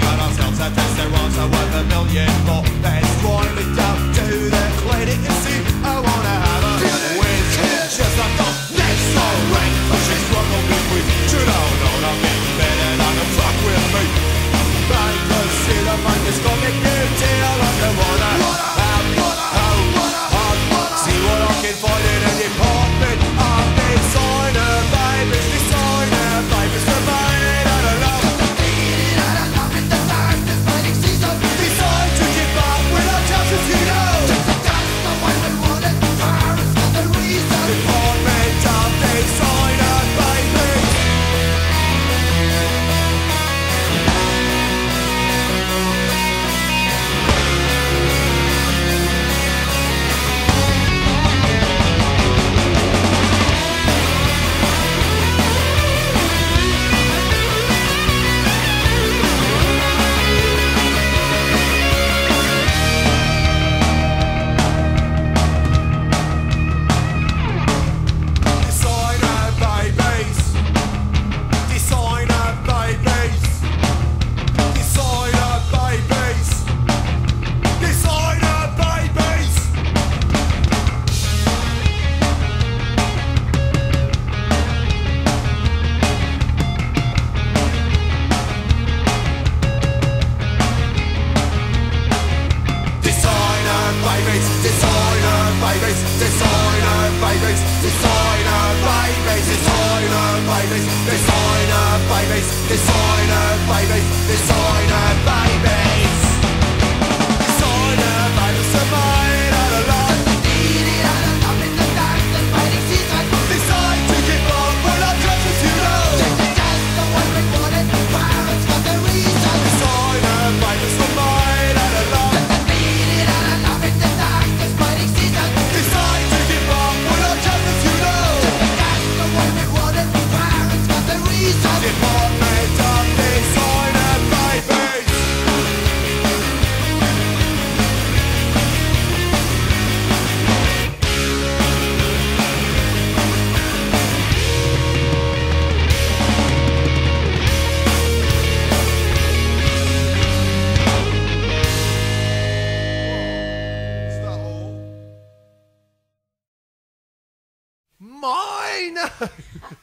got ourselves a test, there was worth $1 million more. Let's wind it down to the clinic and see. I wanna have a whiz, just like the next song ring. She's struggled with me, you don't know nothing better than to fuck with me. I consider my discomic beauty, I like the wanna see what I can find in a department of designer babies, for mine, I don't know. Decide to give up without chances, you know. Department of designer babies. Mine!